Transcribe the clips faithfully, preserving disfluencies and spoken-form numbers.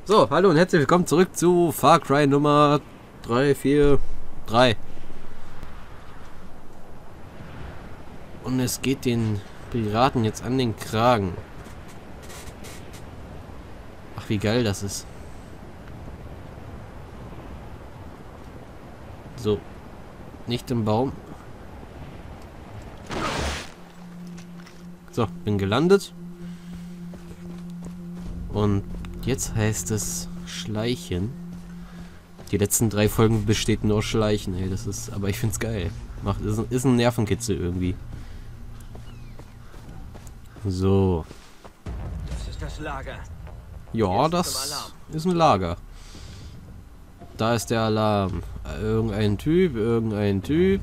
So, hallo und herzlich willkommen zurück zu Far Cry Nummer drei, vier, drei. Und es geht den Piraten jetzt an den Kragen. Ach, wie geil das ist. So. Nicht im Baum. So, bin gelandet. Und jetzt heißt es Schleichen. Die letzten drei Folgen besteht nur aus Schleichen, ey. Das ist, aber ich find's geil. Macht, ist, ein, ist ein Nervenkitzel irgendwie. So. Das ist das Lager. Ja, das ist ein Lager. Da ist der Alarm. Irgendein Typ, irgendein Typ.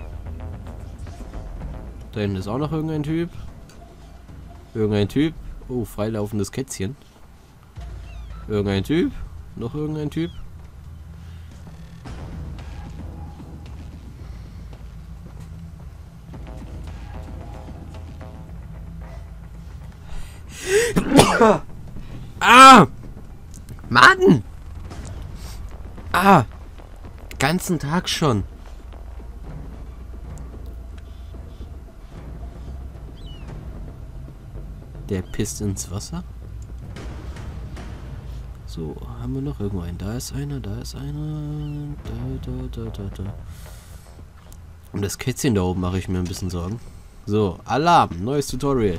Da hinten ist auch noch irgendein Typ. Irgendein Typ. Oh, freilaufendes Kätzchen. Irgendein Typ. Noch irgendein Typ. Ah! Mann! Ah! Ganzen Tag schon. Der pisst ins Wasser. So, haben wir noch irgendwo einen? Da ist einer, da ist einer. Da, da, da, da, da. Und das Kätzchen da oben mache ich mir ein bisschen Sorgen. So, Alarm, neues Tutorial.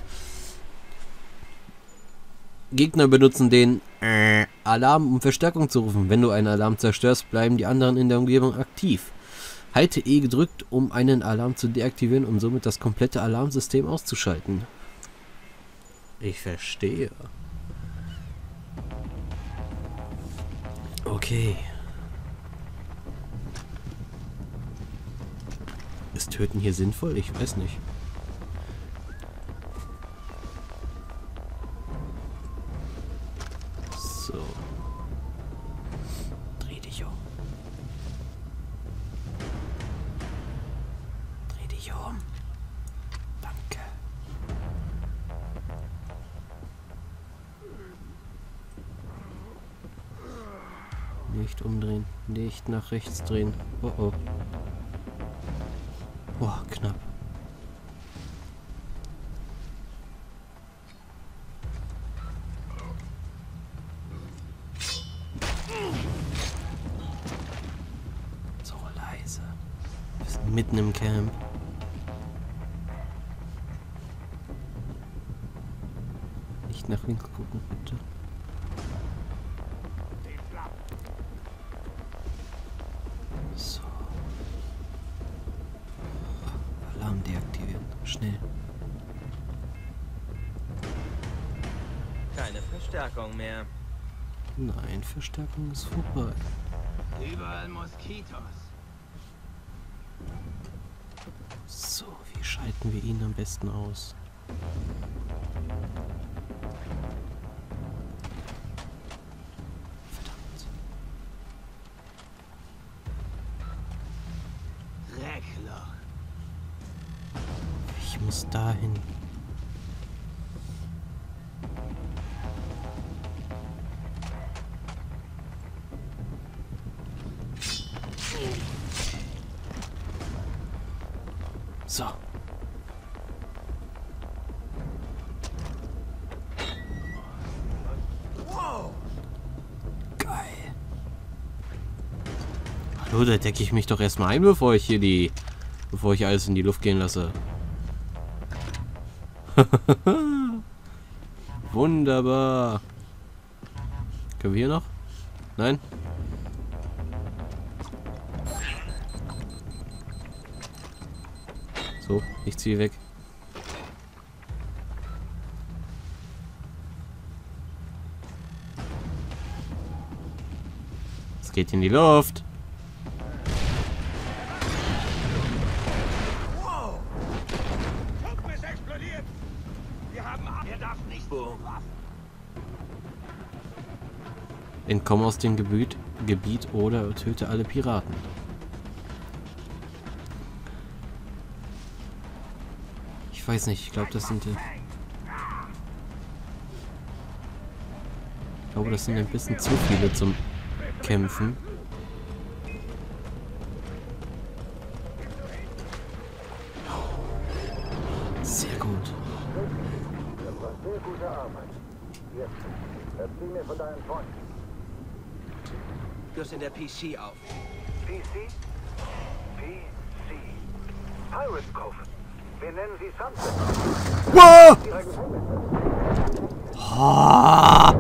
Gegner benutzen den äh, Alarm, um Verstärkung zu rufen. Wenn du einen Alarm zerstörst, bleiben die anderen in der Umgebung aktiv. Halte E gedrückt, um einen Alarm zu deaktivieren und somit das komplette Alarmsystem auszuschalten. Ich verstehe. Okay. Ist Töten hier sinnvoll? Ich weiß nicht. So. Dreh dich um. Dreh dich um. Danke. Nicht umdrehen. Nicht nach rechts drehen. Oh oh. Boah, knapp. So leise. Wir sind mitten im Camp. Nicht nach links gucken, bitte. So. Alarm deaktivieren. Schnell. Keine Verstärkung mehr. Nein, Verstärkung ist vorbei. Überall Moskitos. So, wie schalten wir ihn am besten aus? Verdammt. Dreckloch. Ich muss dahin. So. Wow. Geil. Hallo, da decke ich mich doch erstmal ein, bevor ich hier die... bevor ich alles in die Luft gehen lasse. Wunderbar. Können wir hier noch? Nein? So, ich ziehe weg. Es geht in die Luft. Wow. Guck, es explodiert. Wir haben... Er darf nicht... Boom. Entkomme aus dem Gebiet, Gebiet oder töte alle Piraten. Ich weiß nicht, ich glaube, das sind... Äh Da glaube, das sind ein bisschen zu viele zum Kämpfen. Sehr gut. Das war sehr gute Arbeit. Jetzt, erzähl mir von deinem Freund. Du hast in der P C auf. P C? P C. Pirate Cove. Wir nennen sie Sunset. Wow! Ah!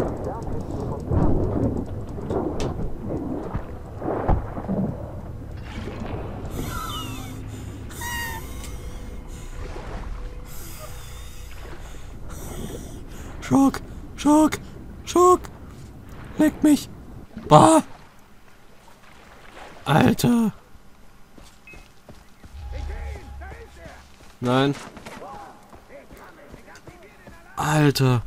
Schock! Schock! Schock! Leck mich! Bah! Alter! Nein! Alter!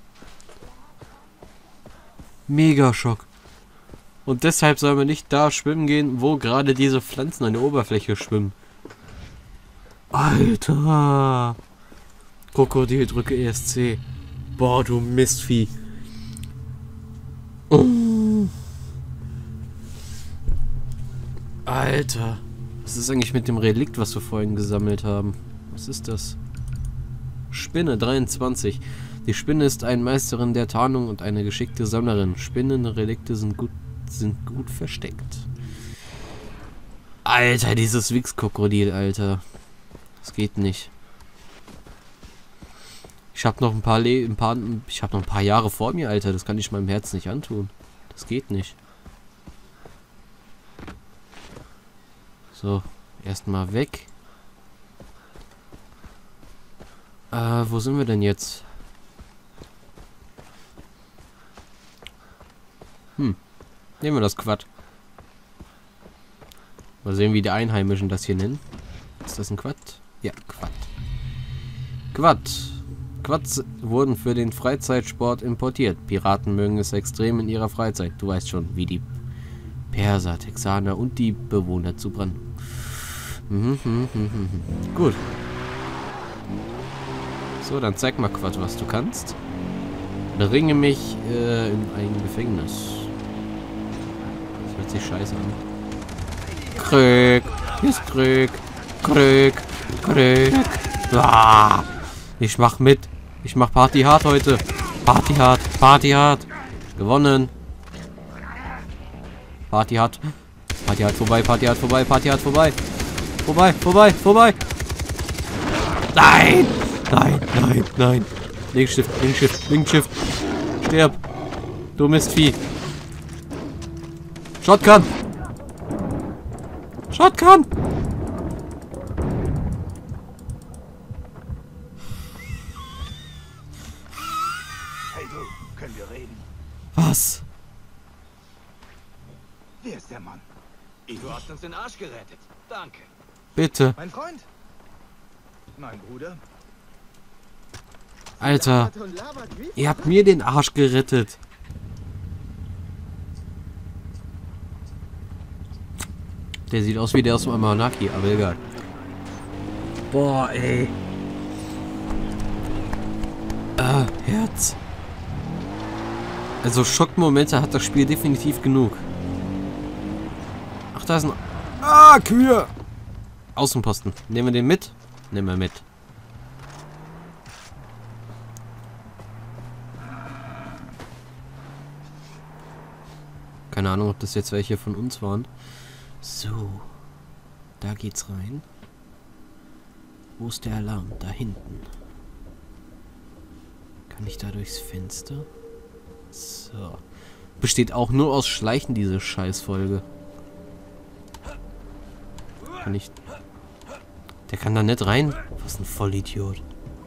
Megaschock! Und deshalb soll man nicht da schwimmen gehen, wo gerade diese Pflanzen an der Oberfläche schwimmen. Alter! Krokodil, drücke E S C. Boah, du Mistvieh. Oh. Alter. Was ist eigentlich mit dem Relikt, was wir vorhin gesammelt haben? Was ist das? Spinne dreiundzwanzig. Die Spinne ist eine Meisterin der Tarnung und eine geschickte Sammlerin. Spinnenrelikte sind gut, sind gut versteckt. Alter, dieses Wichskrokodil, Alter. Das geht nicht. Ich habe noch ein paar, Le ein paar ich habe noch ein paar Jahre vor mir, Alter. Das kann ich meinem Herz nicht antun. Das geht nicht. So, erstmal weg. Äh, wo sind wir denn jetzt? Hm. Nehmen wir das Quad. Mal sehen, wie die Einheimischen das hier nennen. Ist das ein Quad? Ja, Quad. Quad. Quads wurden für den Freizeitsport importiert. Piraten mögen es extrem in ihrer Freizeit. Du weißt schon, wie die Perser, Texaner und die Bewohner zu Branden. Mhm, mhm, mhm, mhm. Gut. So, dann zeig mal Quad, was du kannst. Bringe mich äh, in ein Gefängnis. Das hört sich scheiße an. Krück. Hier ist Krück. Krück. Krück. Ah, ich mach mit. Ich mach Party hart heute. Party hart. Party hart. Gewonnen. Party hart. Party hart vorbei. Party hart vorbei. Party hart vorbei. Vorbei. Vorbei. Vorbei. Nein. Nein. Nein. Nein. Linksstift. Linksstift. Linksstift. Sterb. Du Mistvieh. Shotgun. Shotgun. Hey du, können wir reden? Was? Wer ist der Mann? Du hast uns den Arsch gerettet. Danke. Bitte. Mein Freund? Mein Bruder? Alter. Ihr habt mir den Arsch gerettet. Der sieht aus wie der aus dem Amanaki, aber egal. Boah, ey. Ah, Herz. Also Schockmomente hat das Spiel definitiv genug. Ach, da ist ein... Ah, Kühe! Außenposten. Nehmen wir den mit? Nehmen wir mit. Keine Ahnung, ob das jetzt welche von uns waren. So. Da geht's rein. Wo ist der Alarm? Da hinten. Kann ich da durchs Fenster? So. Besteht auch nur aus Schleichen, diese Scheißfolge. Kann ich... Der kann da nicht rein? Was ein Vollidiot.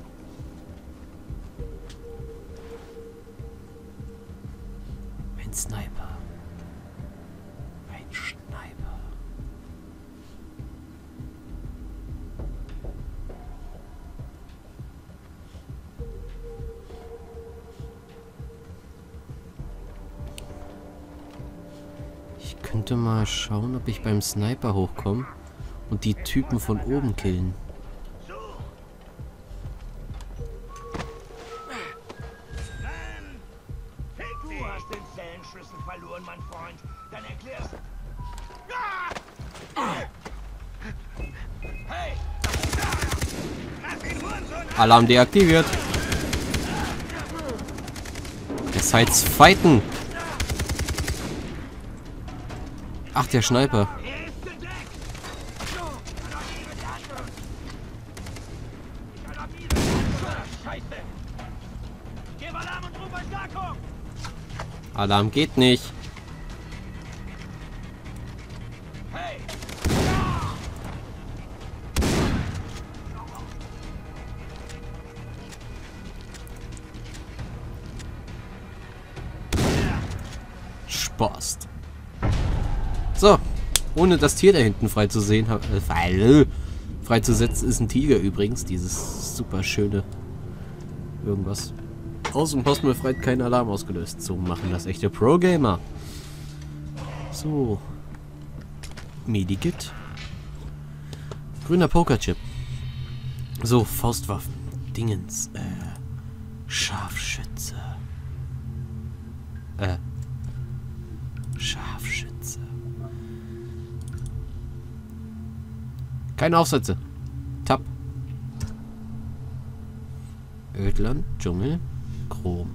Ein Sniper. Ein Sniper. Ich könnte mal schauen, ob ich beim Sniper hochkomme und die Typen von oben killen. Du hast den Zellenschlüssel verloren, mein Freund. Dann erklärst... Hey! Lass ihn Hurensohn! Alarm deaktiviert. Es heißt fighten. Ach, der Sniper. Er ist gedeckt! Alarmiere die anderen! Ich alarmiere die anderen! Scheiße! Gib Alarm und ruf Verstärkung! Alarm geht nicht. Hey! Spaß. So, ohne das Tier da hinten freizusehen, äh, freizusetzen, ist ein Tiger übrigens, dieses super schöne irgendwas. Aus dem Postmüllfreit kein Alarm ausgelöst. So machen das echte Pro-Gamer. So. Medikit. Grüner Pokerchip. So, Faustwaffen. Dingens. Äh. Scharfschütze. Äh. Scharfschütze. Keine Aufsätze. Tab. Ödland, Dschungel, Chrom.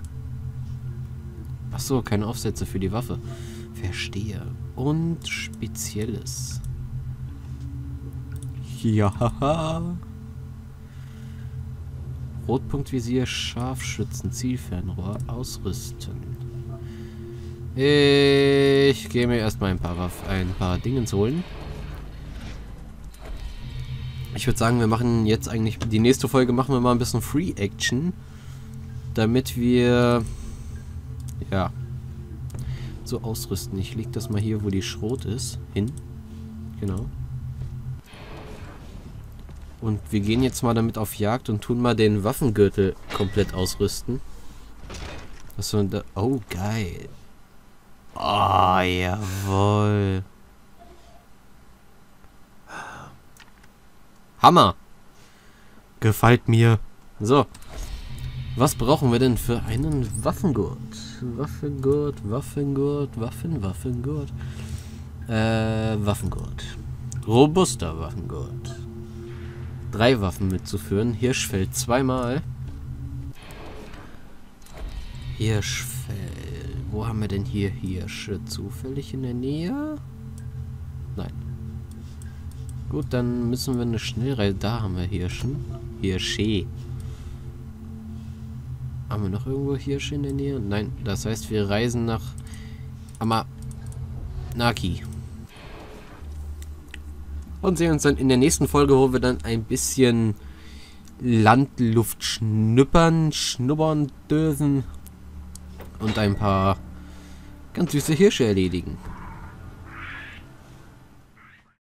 Achso, keine Aufsätze für die Waffe. Verstehe. Und Spezielles. Ja. Rotpunktvisier, Scharfschützen, Zielfernrohr, ausrüsten. Ich gehe mir erstmal ein paar Waff ein paar Dingens holen. Ich würde sagen, wir machen jetzt eigentlich die nächste Folge machen wir mal ein bisschen Free Action, damit wir ja so ausrüsten. Ich lege das mal hier, wo die Schrot ist, hin. Genau. Und wir gehen jetzt mal damit auf Jagd und tun mal den Waffengürtel komplett ausrüsten. Was soll da? Oh, geil. Oh, jawohl. Hammer. Gefällt mir. So. Was brauchen wir denn für einen Waffengurt? Waffengurt, Waffengurt, Waffen, Waffengurt. Äh, Waffengurt. Robuster Waffengurt. Drei Waffen mitzuführen. Hirschfell zweimal. Hirschfell. Wo haben wir denn hier Hirsche? Zufällig in der Nähe? Nein. Gut, dann müssen wir eine Schnellreise. Da haben wir Hirschen. Hirsche. Haben wir noch irgendwo Hirsche in der Nähe? Nein, das heißt, wir reisen nach Amanaki. Und sehen uns dann in der nächsten Folge, wo wir dann ein bisschen Landluft schnuppern, schnuppern dürfen und ein paar ganz süße Hirsche erledigen.